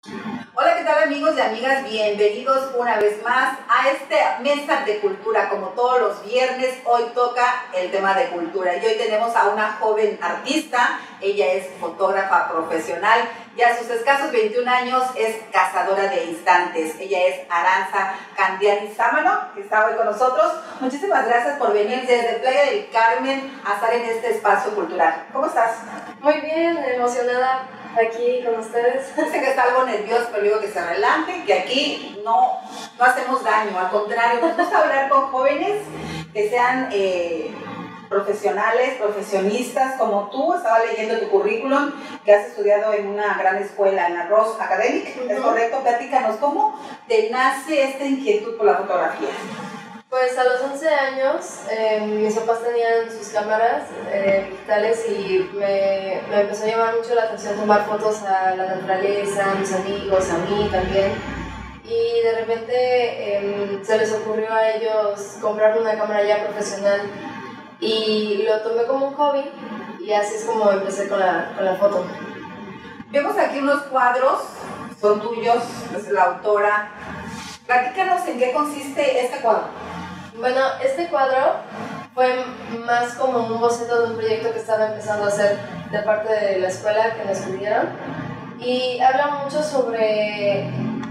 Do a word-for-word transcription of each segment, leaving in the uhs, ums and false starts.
Hola, ¿qué tal amigos y amigas? Bienvenidos una vez más a esta mesa de cultura. Como todos los viernes, hoy toca el tema de cultura y hoy tenemos a una joven artista. Ella es fotógrafa profesional y a sus escasos veintiún años es cazadora de instantes. Ella es Aranza Candiani Sámano, que está hoy con nosotros. Muchísimas gracias por venir desde Playa del Carmen a estar en este espacio cultural. ¿Cómo estás? Muy bien, emocionada aquí con ustedes. Sé que está algo nervioso, pero digo que se relaje, que aquí no, no hacemos daño, al contrario, nos gusta hablar con jóvenes que sean eh, profesionales, profesionistas como tú. Estaba leyendo tu currículum, que has estudiado en una gran escuela, en la Ross Academic, uh-huh. ¿Es correcto? Platícanos, ¿cómo te nace esta inquietud por la fotografía? Pues a los once años, eh, mis papás tenían sus cámaras eh, digitales y me, me empezó a llamar mucho la atención tomar fotos a la naturaleza, a mis amigos, a mí también. Y de repente eh, se les ocurrió a ellos comprarme una cámara ya profesional y lo tomé como un hobby y así es como empecé con la, con la foto. Vemos aquí unos cuadros, son tuyos, es la autora. Platícanos en qué consiste este cuadro. Bueno, este cuadro fue más como un boceto de un proyecto que estaba empezando a hacer de parte de la escuela que nos pidieron y habla mucho sobre,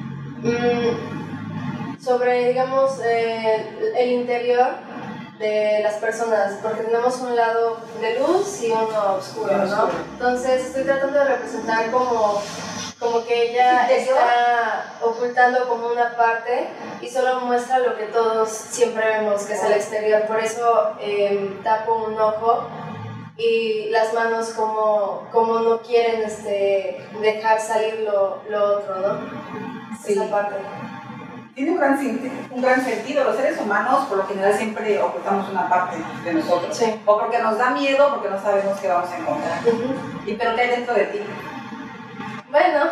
mmm, sobre digamos, eh, el interior de las personas, porque tenemos un lado de luz y uno oscuro, ¿no? Entonces estoy tratando de representar como como que ella está ocultando como una parte y solo muestra lo que todos siempre vemos, que es el exterior. Por eso eh, tapo un ojo y las manos como, como no quieren este, dejar salir lo, lo otro, ¿no? Sí. Esa parte. Tiene un gran, un gran sentido. Los seres humanos por lo general siempre ocultamos una parte de nosotros. Sí. O porque nos da miedo, porque no sabemos qué vamos a encontrar. Uh-huh. ¿Y pero qué hay dentro de ti? Bueno,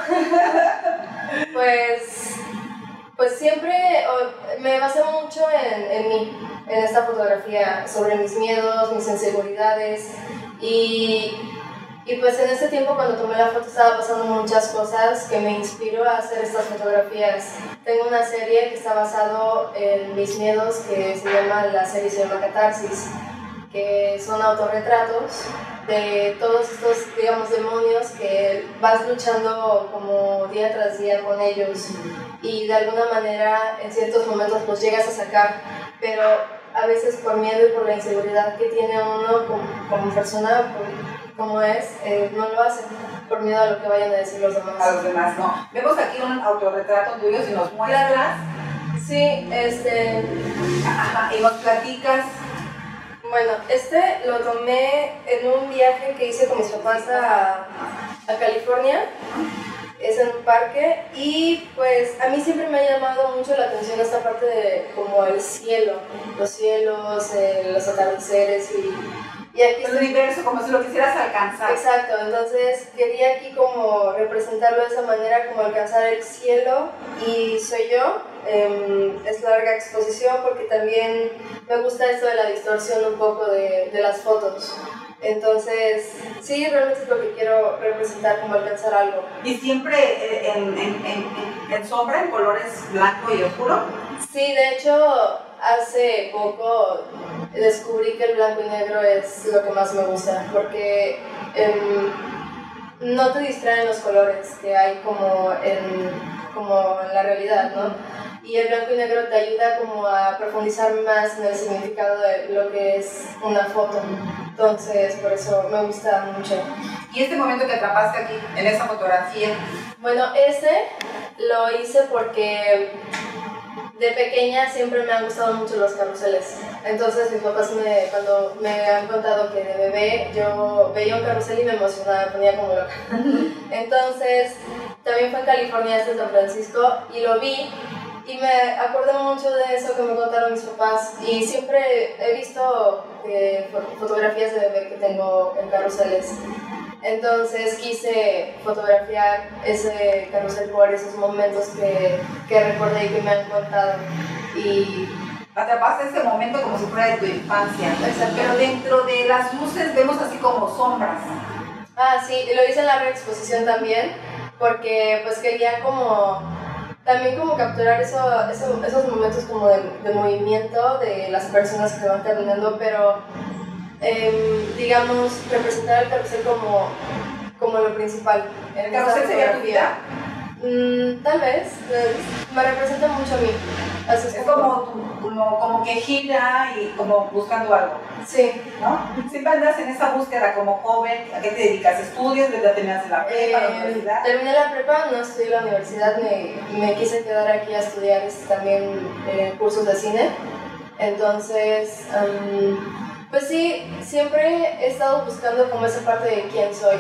pues, pues siempre me basé mucho en, en mí, en esta fotografía, sobre mis miedos, mis inseguridades y, y pues en este tiempo cuando tomé la foto estaba pasando muchas cosas que me inspiró a hacer estas fotografías. Tengo una serie que está basado en mis miedos que se llama, la serie se llama Catarsis, que son autorretratos de todos estos, digamos, demonios que vas luchando como día tras día con ellos y de alguna manera en ciertos momentos los llegas a sacar, pero a veces por miedo y por la inseguridad que tiene uno como, como persona, como es, eh, no lo hacen por miedo a lo que vayan a decir los demás. A los demás, no. Vemos aquí un autorretrato tuyo, si nos muestras. Sí, este... Ajá, y nos platicas. Bueno, este lo tomé en un viaje que hice con mis papás a, a California, es en un parque, y pues a mí siempre me ha llamado mucho la atención esta parte de como el cielo, los cielos, eh, los atardeceres y... Y aquí el universo, como si lo quisieras alcanzar. Exacto, entonces quería aquí como representarlo de esa manera, como alcanzar el cielo, y soy yo. Eh, es larga exposición porque también me gusta esto de la distorsión un poco de, de las fotos. Entonces, sí, realmente es lo que quiero representar, como alcanzar algo. ¿Y siempre en, en, en, en, en sombra, en colores blanco y oscuro? Sí, de hecho, hace poco descubrí que el blanco y negro es lo que más me gusta, porque eh, no te distraen los colores que hay como en, como en la realidad, ¿no? Y el blanco y negro te ayuda como a profundizar más en el significado de lo que es una foto. Entonces, por eso me gusta mucho. ¿Y este momento que atrapaste aquí, en esa fotografía? Bueno, este lo hice porque de pequeña siempre me han gustado mucho los carruseles. Entonces mis papás me, cuando me han contado que de bebé yo veía un carrusel y me emocionaba, me ponía como loca. Entonces también fue en California, este en San Francisco, y lo vi y me acuerdo mucho de eso que me contaron mis papás, y siempre he visto eh, fotografías de bebé que tengo en carruseles. Entonces quise fotografiar ese carrusel por esos momentos que, que recordé y que me han contado. Y atrapaste ese momento como si fuera de tu infancia. Exacto. Pero dentro de las luces vemos así como sombras. Ah, sí, lo hice en la reexposición también, porque pues quería como también como capturar eso, eso, esos momentos como de, de movimiento de las personas que van caminando, pero eh, digamos representar el carrusel como, como lo principal. ¿El carrusel sería tu vida? Mm, tal vez, eh, me representa mucho a mí. Así es, es como, como, como, como que gira y como buscando algo. Sí. ¿No? Siempre andas en esa búsqueda como joven. ¿A qué te dedicas? ¿Estudios? ¿Desde terminaste la prepa, eh, la universidad? Terminé la prepa, no estudié en la universidad, me, me quise quedar aquí a estudiar este, también eh, cursos de cine. Entonces, um, pues sí, siempre he estado buscando como esa parte de quién soy.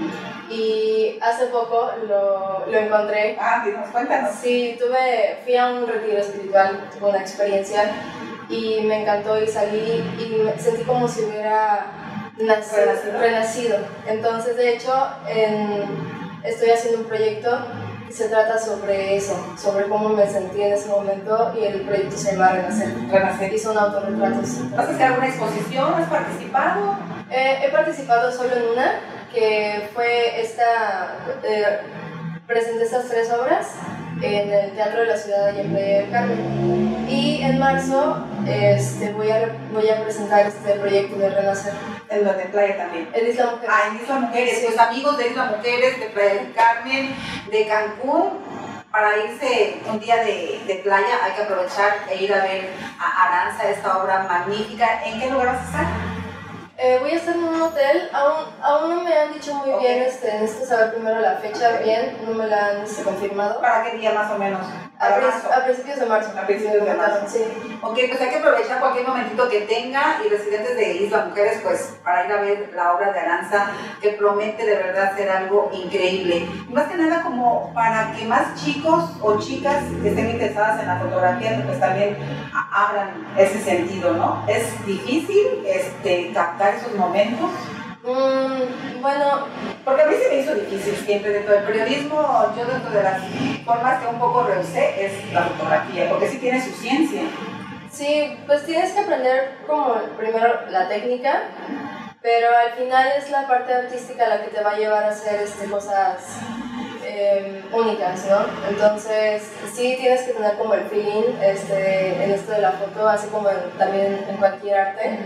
Y hace poco lo, lo encontré. Ah, dinos, cuéntanos. Sí, tuve, fui a un retiro espiritual, tuve una experiencia y me encantó y salí y me sentí como si hubiera nacido, renacido. renacido. Entonces, de hecho, en, estoy haciendo un proyecto que se trata sobre eso, sobre cómo me sentí en ese momento y el proyecto se llama Renacer. Renacer. Y son autorretratos. ¿Vas a hacer alguna exposición? ¿Has participado? Eh, he participado solo en una, que fue esta, eh, presenté estas tres obras en el Teatro de la Ciudad de Playa del Carmen. Y en marzo este, voy, a, voy a presentar este proyecto de Renacer. En donde Playa también. En Isla Mujeres. Ah, en Isla Mujeres. Sí. Los amigos de Isla Mujeres, de Playa del Carmen, de Cancún, para irse un día de, de playa hay que aprovechar e ir a ver a Aranza, esta obra magnífica. ¿En qué lugar vas a estar? Eh, voy a estar en un hotel, aún, aún no me han dicho muy okay. bien, este, necesito saber primero la fecha bien, no me la han este, confirmado. ¿Para qué día más o menos? A, marzo. a principios de marzo. A principios de marzo. Sí. Ok, pues hay que aprovechar cualquier momentito que tenga y residentes de Isla Mujeres, pues para ir a ver la obra de Aranza, que promete de verdad ser algo increíble. Y más que nada como para que más chicos o chicas que estén interesadas en la fotografía, pues también abran ese sentido, ¿no? Es difícil este, captar esos momentos. Mm, bueno, porque a mí se me hizo difícil siempre dentro del periodismo. Yo dentro de las formas que un poco rehusé es la fotografía, porque sí tiene su ciencia. Sí, pues tienes que aprender como primero la técnica, pero al final es la parte artística la que te va a llevar a hacer este, cosas eh, únicas, ¿no? Entonces sí tienes que tener como el feeling este, en esto de la foto, así como en, también en cualquier arte.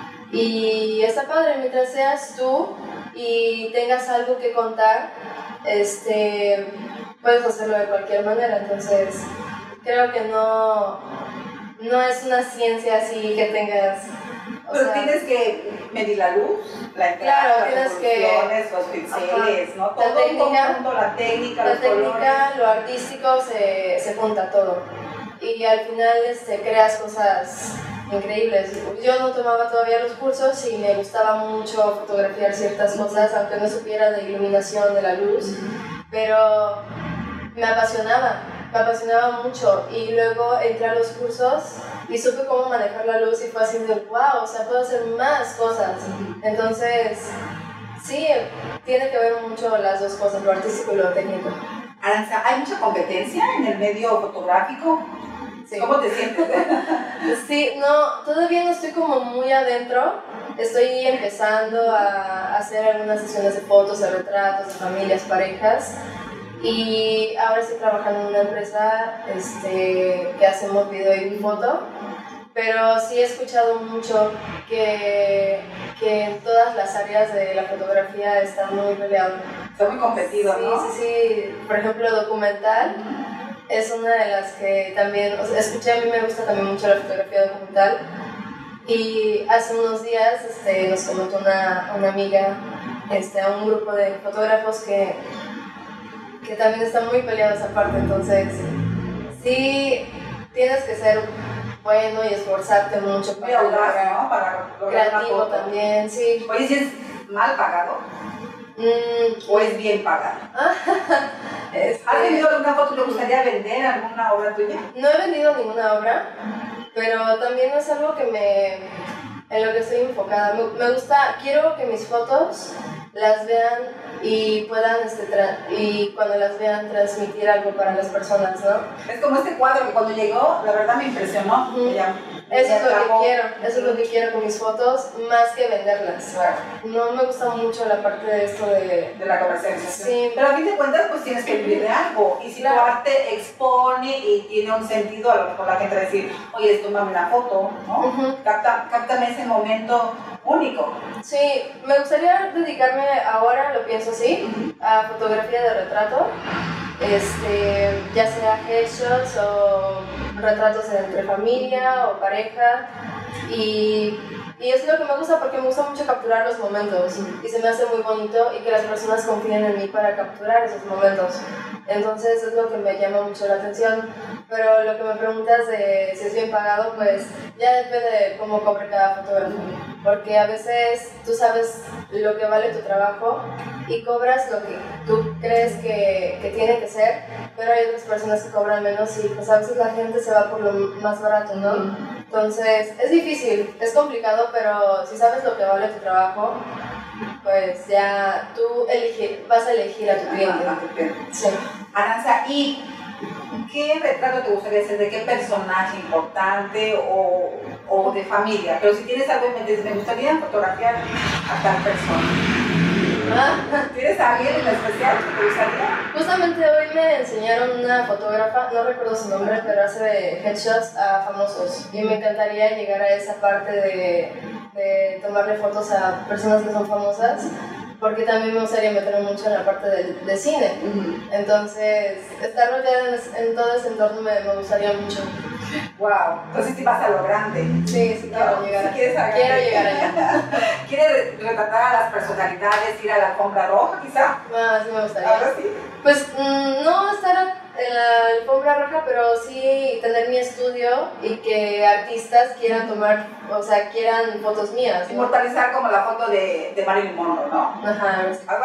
Y está padre, mientras seas tú y tengas algo que contar, este, puedes hacerlo de cualquier manera. Entonces, creo que no, no es una ciencia así que tengas... O Pero sea, tienes que medir la luz, la entrada, claro, las tienes que, los pinceles, ¿no? Todo la técnica, conjunto, la técnica, la los técnica, colores. Lo artístico, se, se junta todo. Y al final este, creas cosas increíbles. Yo no tomaba todavía los cursos y me gustaba mucho fotografiar ciertas cosas, aunque no supiera de iluminación, de la luz, pero me apasionaba, me apasionaba mucho. Y luego entré a los cursos y supe cómo manejar la luz y fue así de wow, o sea, puedo hacer más cosas. Entonces, sí, tiene que ver mucho las dos cosas, lo artístico y lo técnico. Aranza, ¿hay mucha competencia en el medio fotográfico? Sí. ¿Cómo te sientes? Sí, no, todavía no estoy como muy adentro. Estoy empezando a hacer algunas sesiones de fotos, de retratos, de familias, parejas. Y ahora estoy trabajando en una empresa este, que hacemos video y foto. Pero sí he escuchado mucho que, que en todas las áreas de la fotografía está muy peleado. Está muy competido, sí, ¿no? Sí, sí, sí. Por ejemplo, documental. Es una de las que también, o sea, escuché, a mí me gusta también mucho la fotografía documental y hace unos días este, nos comentó una, una amiga este, a un grupo de fotógrafos que, que también está muy peleado esa parte, entonces sí tienes que ser bueno y esforzarte mucho para lograr, ¿no? Para lograr creativo también, sí. Oye, ¿si es mal pagado? Mm, ¿O es bien pagado? Este, ¿Has vendido alguna foto? ¿Te gustaría vender alguna obra tuya? No he vendido ninguna obra, pero también es algo que me, en lo que estoy enfocada. Me, me gusta, quiero que mis fotos las vean y puedan, este, tra- y cuando las vean, transmitir algo para las personas, ¿no? Es como este cuadro que cuando llegó, la verdad me impresionó. Uh-huh. Ya, Eso es lo que quiero, eso es lo que quiero con mis fotos, más que venderlas. Claro. No me gusta mucho la parte de esto de... De la comercialización. Sí. Pero a fin de cuentas, pues tienes que vivir de algo. Y si Claro. tu arte expone y tiene un sentido, a lo mejor la gente va a decir, oye, tómame una foto, ¿no? Uh-huh. Capta, cáptame ese momento único. Sí, me gustaría dedicarme ahora, lo pienso así, a fotografía de retrato. Este, ya sea headshots o retratos entre familia o pareja, y, y es lo que me gusta porque me gusta mucho capturar los momentos y se me hace muy bonito y que las personas confíen en mí para capturar esos momentos. Entonces es lo que me llama mucho la atención. Pero lo que me preguntas de si es bien pagado, pues ya depende de cómo cobre cada fotógrafo, porque a veces tú sabes lo que vale tu trabajo y cobras lo que tú crees que, que tiene que ser, pero hay otras personas que cobran menos y pues a veces la gente se va por lo más barato, ¿no? Entonces es difícil, es complicado, pero si sabes lo que vale tu trabajo, pues ya tú elige, vas a elegir a tu cliente. Ajá, a tu cliente. Sí. Aranza, ¿y qué retrato te gustaría hacer? ¿De qué personaje importante o, o de familia? Pero si tienes algo en mente, me gustaría fotografiar a tal persona. Ah. ¿Tienes a alguien en especial que te gustaría? Justamente hoy me enseñaron una fotógrafa, no recuerdo su nombre, pero hace headshots a famosos y me encantaría llegar a esa parte de, de tomarle fotos a personas que son famosas, porque también me gustaría meterme mucho en la parte de, de cine. Uh-huh. Entonces, estar rodeada en, en todo ese entorno me, me gustaría mucho. Wow, entonces sí vas a lo grande. Sí, sí quiero no, llegar. Sí a quiero llegar allá. ¿Quieres retratar a las personalidades, ir a la alfombra roja quizá? Ah, sí me gustaría. Ahora sí. Pues mmm, no estar en la alfombra roja, pero sí tener mi estudio y que artistas quieran tomar, o sea, quieran fotos mías, ¿no? Inmortalizar como la foto de, de Marilyn Monroe, ¿no? Ajá. Algo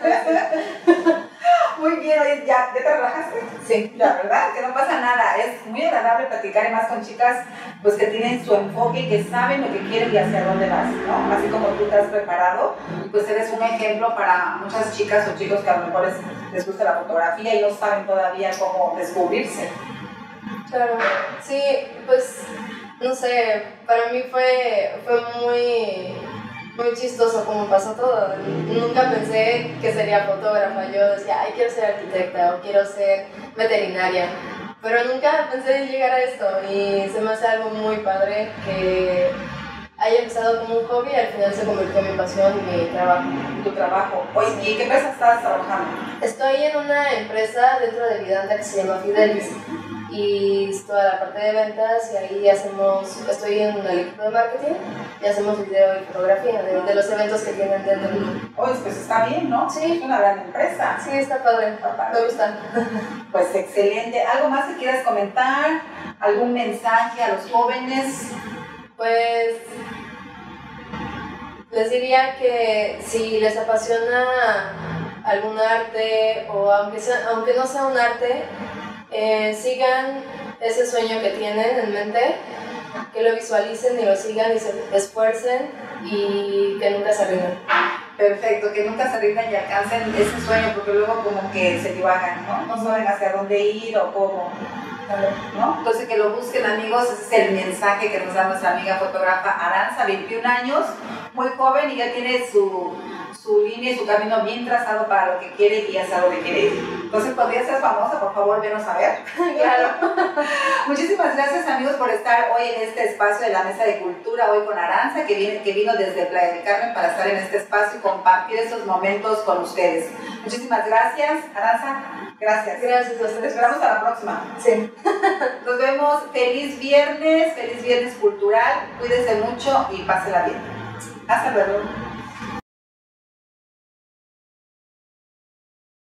así. Muy bien, oye, ¿ya, ¿ya te relajaste? Sí. La verdad, que no pasa nada. Es muy agradable platicar y más con chicas pues, que tienen su enfoque y que saben lo que quieren y hacia dónde vas, ¿no? Así como tú te has preparado, pues eres un ejemplo para muchas chicas o chicos que a lo mejor les, les gusta la fotografía y no saben todavía cómo descubrirse. Claro, sí, pues, no sé, para mí fue, fue muy... muy chistoso como pasó todo. Nunca pensé que sería fotógrafa. Yo decía, ay, quiero ser arquitecta o quiero ser veterinaria. Pero nunca pensé en llegar a esto y se me hace algo muy padre que haya empezado como un hobby y al final se convirtió en mi pasión y mi trabajo. Tu trabajo. Oye, ¿y en qué empresa estás trabajando? Estoy en una empresa dentro de Vidanta que se llama Fidelis. Y es toda la parte de ventas y ahí hacemos, estoy en el equipo de marketing y hacemos video y fotografía de, de los eventos que tienen dentro. Oye, pues está bien, ¿no? Sí. Es una gran empresa. Sí, está padre, Está padre. Me gusta. Pues excelente. ¿Algo más que quieras comentar? ¿Algún mensaje a los jóvenes? Pues les diría que si les apasiona algún arte o aunque, sea, aunque no sea un arte, Eh, sigan ese sueño que tienen en mente, que lo visualicen y lo sigan y se esfuercen y que nunca se rindan. Perfecto, que nunca se rindan y alcancen ese sueño, porque luego como que se divagan, ¿no? No saben hacia dónde ir o cómo, ¿no? Entonces que lo busquen, amigos. Ese es el mensaje que nos da nuestra amiga fotógrafa Aranza, veintiún años, muy joven y ya tiene su, su línea y su camino bien trazado para lo que quiere y hacia dónde quiere ir. Entonces, cuando ya seas famosa, por favor, venos a ver. Claro. Muchísimas gracias, amigos, por estar hoy en este espacio de la Mesa de Cultura, hoy con Aranza, que, viene, que vino desde Playa del Carmen para estar en este espacio y compartir estos momentos con ustedes. Muchísimas gracias, Aranza. Gracias. Gracias a ustedes. Te esperamos a la próxima. Sí. Nos vemos. Feliz viernes, feliz viernes cultural. Cuídense mucho y pásela bien. Hasta luego.